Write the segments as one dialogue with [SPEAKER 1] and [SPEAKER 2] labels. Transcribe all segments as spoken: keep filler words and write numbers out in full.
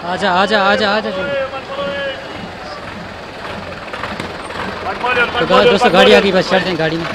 [SPEAKER 1] आजा आजा आजा आजा तो दोस्तों गाड़ी आ गई, बस चढ़ते हैं गाड़ी में।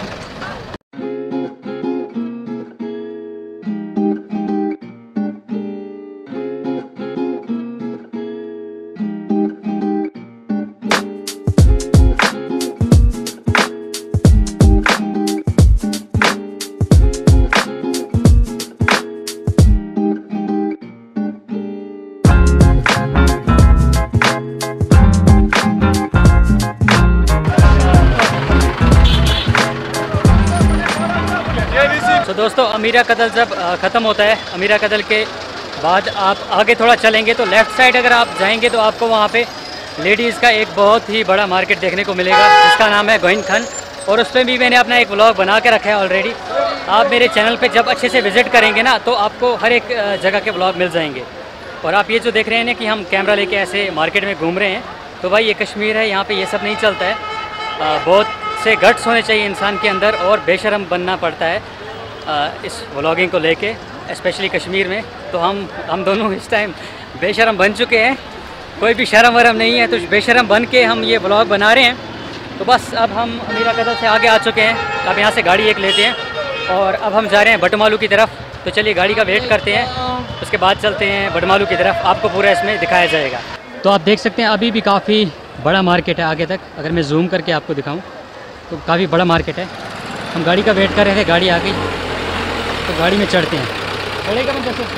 [SPEAKER 1] तो दोस्तों अमीरा कदल जब ख़त्म होता है, अमीरा कदल के बाद आप आगे थोड़ा चलेंगे तो लेफ़्ट साइड अगर आप जाएंगे तो आपको वहाँ पे लेडीज़ का एक बहुत ही बड़ा मार्केट देखने को मिलेगा जिसका नाम है गोइन खान, और उस पर भी मैंने अपना एक व्लॉग बना के रखा है ऑलरेडी। आप मेरे चैनल पे जब अच्छे से विज़िट करेंगे ना तो आपको हर एक जगह के व्लॉग मिल जाएंगे। और आप ये जो देख रहे हैं ना कि हम कैमरा लेके ऐसे मार्केट में घूम रहे हैं, तो भाई ये कश्मीर है, यहाँ पर ये सब नहीं चलता है। आ, बहुत से गट्स होने चाहिए इंसान के अंदर और बेशरम बनना पड़ता है इस व्लॉगिंग को लेके, स्पेशली कश्मीर में। तो हम हम दोनों इस टाइम बेशरम बन चुके हैं, कोई भी शर्म वरम नहीं है, तो बेशरम बन के हम ये व्लॉग बना रहे हैं। तो बस अब हम अमीरा कदल से आगे आ चुके हैं, अब यहाँ से गाड़ी एक लेते हैं और अब हम जा रहे हैं बटमालू की तरफ। तो चलिए गाड़ी का वेट करते हैं, उसके बाद चलते हैं बटमालू की तरफ, आपको पूरा इसमें दिखाया जाएगा। तो आप देख सकते हैं अभी भी काफ़ी बड़ा मार्केट है आगे तक, अगर मैं जूम करके आपको दिखाऊँ तो काफ़ी बड़ा मार्केट है। हम गाड़ी का वेट कर रहे थे, गाड़ी आ गई तो गाड़ी में चढ़ते हैं। चढ़ेगा मैं जैसे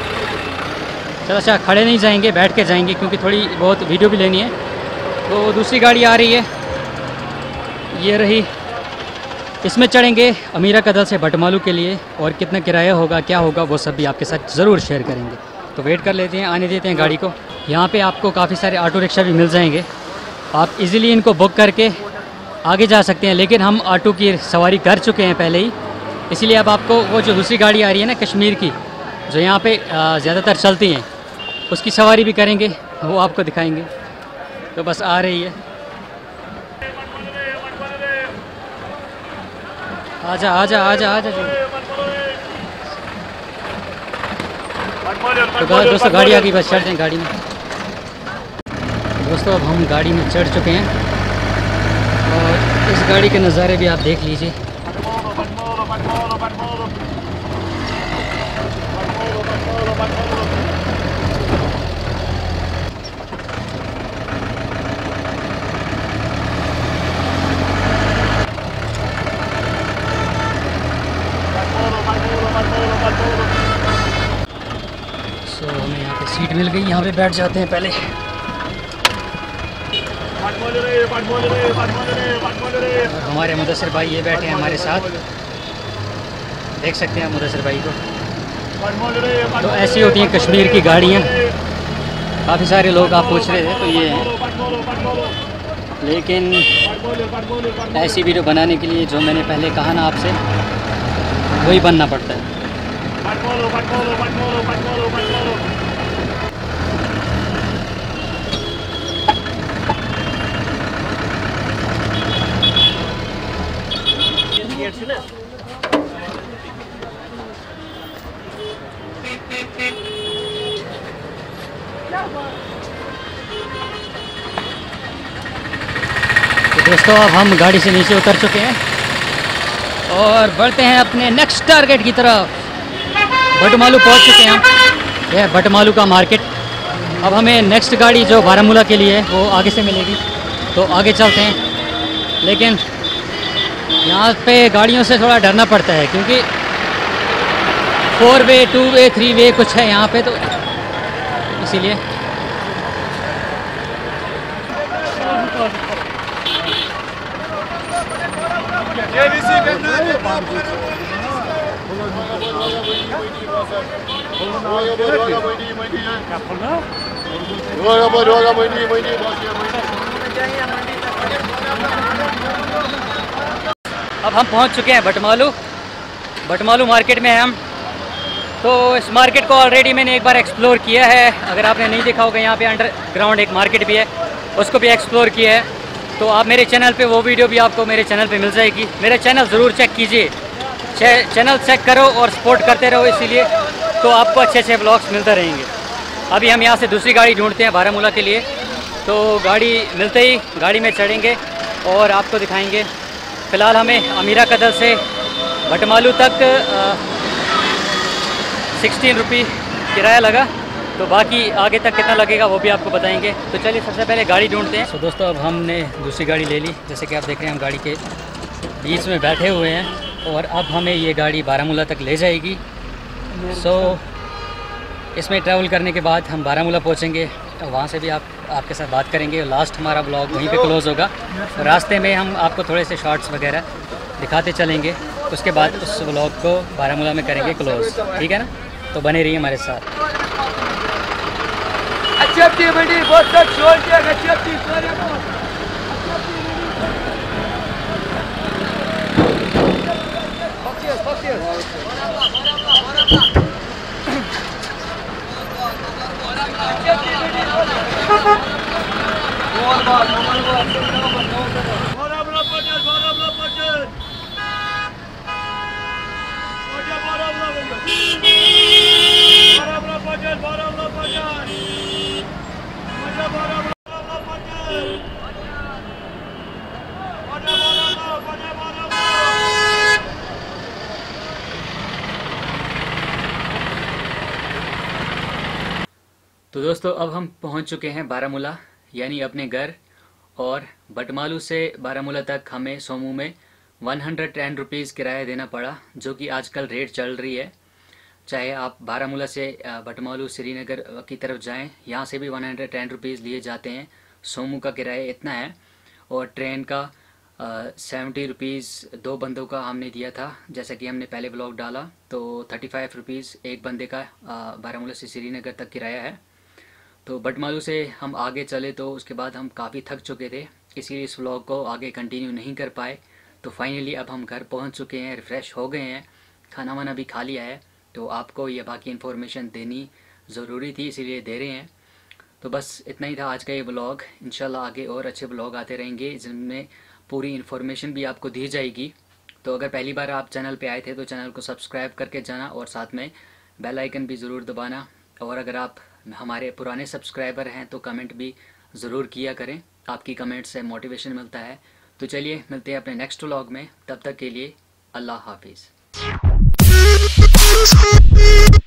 [SPEAKER 1] चलो, अच्छा खड़े नहीं जाएंगे, बैठ के जाएंगे क्योंकि थोड़ी बहुत वीडियो भी लेनी है। तो दूसरी गाड़ी आ रही है, ये रही, इसमें चढ़ेंगे अमीरा कदल से बटमालू के लिए, और कितना किराया होगा क्या होगा वो सब भी आपके साथ ज़रूर शेयर करेंगे। तो वेट कर लेते हैं, आने देते हैं गाड़ी को। यहाँ पे आपको काफ़ी सारे ऑटो रिक्शा भी मिल जाएंगे, आप इजीली इनको बुक करके आगे जा सकते हैं। लेकिन हम ऑटो की सवारी कर चुके हैं पहले ही, इसलिए अब आपको वो जो दूसरी गाड़ी आ रही है ना कश्मीर की, जो यहाँ पे ज़्यादातर चलती हैं, उसकी सवारी भी करेंगे, वो आपको दिखाएंगे। तो बस आ रही है, आजा आजा आजा आजा जो। तो दोस्तों गाड़ी आ गई, बस चढ़ते हैं गाड़ी में। दोस्तों अब हम गाड़ी में चढ़ चुके हैं और इस गाड़ी के नज़ारे भी आप देख लीजिए। सो so, हमें यहाँ पे सीट मिल गई, यहाँ पे बैठ जाते हैं पहले। हमारे मुदस्सिर भाई ये बैठे हैं हमारे साथ, देख सकते हैं मुदस्सिर भाई को। तो ऐसी होती हैं कश्मीर की गाड़ियाँ। काफ़ी सारे लोग आप पूछ रहे थे तो ये हैं, लेकिन ऐसी वीडियो बनाने के लिए जो मैंने पहले कहा ना आपसे, वही बनना पड़ता है। तो दोस्तों अब हम गाड़ी से नीचे उतर चुके हैं और बढ़ते हैं अपने नेक्स्ट टारगेट की तरफ। बटमालू पहुंच चुके हैं हम, यह बटमालू का मार्केट। अब हमें नेक्स्ट गाड़ी जो बारामूला के लिए है वो आगे से मिलेगी, तो आगे चलते हैं। लेकिन यहाँ पे गाड़ियों से थोड़ा डरना पड़ता है क्योंकि four way two way three way कुछ है यहाँ पे, तो इसीलिए। अब हम पहुंच चुके हैं बटमालू, बटमालू मार्केट में हैं हम। तो इस मार्केट को ऑलरेडी मैंने एक बार एक्सप्लोर किया है, अगर आपने नहीं देखा होगा यहाँ पे अंडरग्राउंड एक मार्केट भी है, उसको भी एक्सप्लोर किया है। तो आप मेरे चैनल पे वो वीडियो भी आपको मेरे चैनल पे मिल जाएगी। मेरा चैनल ज़रूर चेक कीजिए, चैनल चेक करो और सपोर्ट करते रहो, इसीलिए तो आपको अच्छे अच्छे ब्लॉग्स मिलते रहेंगे। अभी हम यहाँ से दूसरी गाड़ी ढूंढते हैं बारामूला के लिए। तो गाड़ी मिलते ही गाड़ी में चढ़ेंगे और आपको दिखाएंगे। फ़िलहाल हमें अमीरा कदल से भटमालू तक सिक्सटीन रुपी किराया लगा, तो बाकी आगे तक कितना लगेगा वो भी आपको बताएंगे। तो चलिए सबसे पहले गाड़ी ढूंढते हैं। तो दोस्तों अब हमने दूसरी गाड़ी ले ली, जैसे कि आप देख रहे हैं हम गाड़ी के बीच में बैठे हुए हैं और अब हमें ये गाड़ी बारामूला तक ले जाएगी। सो इसमें ट्रैवल करने के बाद हम बारामूला पहुंचेंगे, तो वहाँ से भी आप आपके साथ बात करेंगे। लास्ट हमारा ब्लॉग वहीं पे क्लोज़ होगा। रास्ते में हम आपको थोड़े से शॉर्ट्स वगैरह दिखाते चलेंगे, उसके बाद उस ब्लॉग को बारामूला में करेंगे क्लोज़, ठीक है ना। तो बने रहिए हमारे साथ। तो दोस्तों अब हम पहुंच चुके हैं बारामूला, यानी अपने घर। और भटमालू से बारामूला तक हमें सोमू में वन हंड्रेड टेन रुपीज़ किराया देना पड़ा, जो कि आजकल रेट चल रही है। चाहे आप बारामूला से भटमालू श्रीनगर की तरफ जाएं, यहाँ से भी वन हंड्रेड टेन रुपीज़ लिए जाते हैं। सोमू का किराया इतना है। और ट्रेन का सेवेंटी रुपीज़ दो बंदों का हमने दिया था, जैसा कि हमने पहले ब्लॉग डाला। तो थर्टी फाइव रुपीज़ एक बंदे का बारामूला से श्रीनगर तक किराया है। तो भटमालू से हम आगे चले तो उसके बाद हम काफ़ी थक चुके थे, इसीलिए इस व्लॉग को आगे कंटिन्यू नहीं कर पाए। तो फाइनली अब हम घर पहुंच चुके हैं, रिफ़्रेश हो गए हैं, खाना वाना भी खा लिया है। तो आपको ये बाकी इन्फॉर्मेशन देनी ज़रूरी थी, इसीलिए दे रहे हैं। तो बस इतना ही था आज का ये ब्लॉग। इंशाल्लाह आगे और अच्छे ब्लॉग आते रहेंगे, जिनमें पूरी इन्फॉर्मेशन भी आपको दी जाएगी। तो अगर पहली बार आप चैनल पे आए थे तो चैनल को सब्सक्राइब करके जाना और साथ में बेल आइकन भी ज़रूर दबाना। और अगर आप हमारे पुराने सब्सक्राइबर हैं तो कमेंट भी ज़रूर किया करें, आपकी कमेंट से मोटिवेशन मिलता है। तो चलिए मिलते हैं अपने नेक्स्ट व्लॉग में, तब तक के लिए अल्लाह हाफिज़।